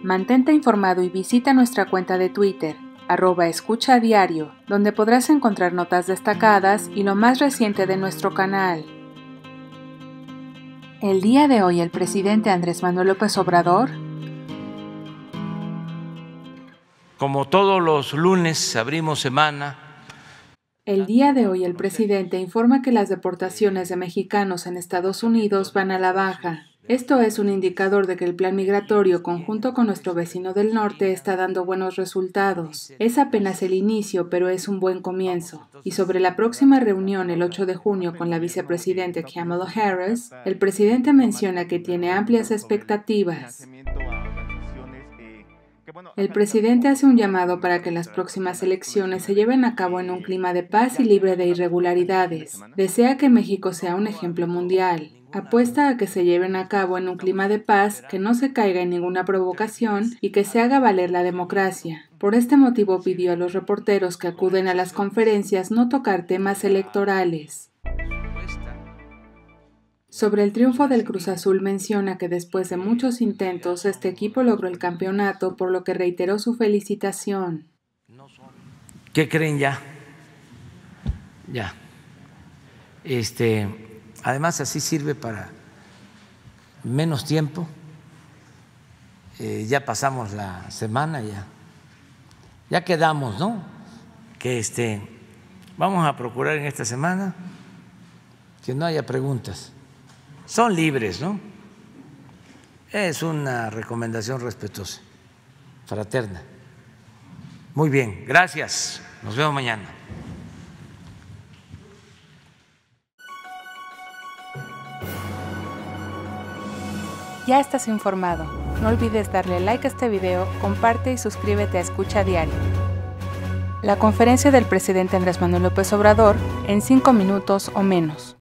Mantente informado y visita nuestra cuenta de Twitter, @escuchadiario, donde podrás encontrar notas destacadas y lo más reciente de nuestro canal. El día de hoy el presidente Andrés Manuel López Obrador, como todos los lunes abrimos semana. El día de hoy el presidente informa que las deportaciones de mexicanos en Estados Unidos van a la baja. Esto es un indicador de que el plan migratorio conjunto con nuestro vecino del norte está dando buenos resultados. Es apenas el inicio, pero es un buen comienzo. Y sobre la próxima reunión el 8 de junio con la vicepresidenta Kamala Harris, el presidente menciona que tiene amplias expectativas. El presidente hace un llamado para que las próximas elecciones se lleven a cabo en un clima de paz y libre de irregularidades. Desea que México sea un ejemplo mundial. Apuesta a que se lleven a cabo en un clima de paz, que no se caiga en ninguna provocación y que se haga valer la democracia. Por este motivo pidió a los reporteros que acuden a las conferencias no tocar temas electorales. Sobre el triunfo del Cruz Azul menciona que después de muchos intentos este equipo logró el campeonato, por lo que reiteró su felicitación. ¿Qué creen ya? Ya. Además así sirve para menos tiempo. Ya pasamos la semana, ya quedamos, ¿no? Que vamos a procurar en esta semana que no haya preguntas. Son libres, ¿no? Es una recomendación respetuosa, fraterna. Muy bien, gracias. Nos vemos mañana. Ya estás informado. No olvides darle like a este video, comparte y suscríbete a Escucha Diario. La conferencia del presidente Andrés Manuel López Obrador en 5 minutos o menos.